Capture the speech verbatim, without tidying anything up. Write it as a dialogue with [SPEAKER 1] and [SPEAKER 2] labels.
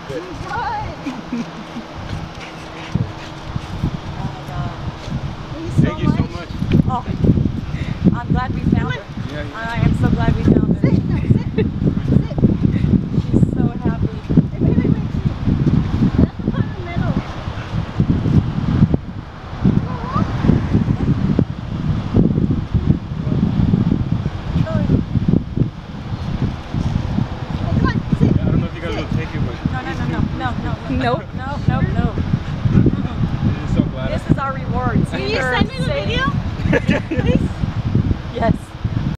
[SPEAKER 1] bit.
[SPEAKER 2] Oh my God.
[SPEAKER 1] Thank you so much.
[SPEAKER 2] Oh, I'm glad we found her.
[SPEAKER 1] Yeah, yeah.
[SPEAKER 2] I am so glad we found her.
[SPEAKER 3] Sit, no, sit. Sit.
[SPEAKER 2] She's so happy.
[SPEAKER 3] Wait, wait, wait, wait. That's the part in the middle. Come on, sit.
[SPEAKER 1] I don't know if you guys will take it, but
[SPEAKER 2] No, no, no, no, no, no, no.
[SPEAKER 3] Nope.
[SPEAKER 2] No, no, no.
[SPEAKER 1] I'm so glad.
[SPEAKER 2] This is our reward.
[SPEAKER 3] Will you send me the video?
[SPEAKER 2] Yes.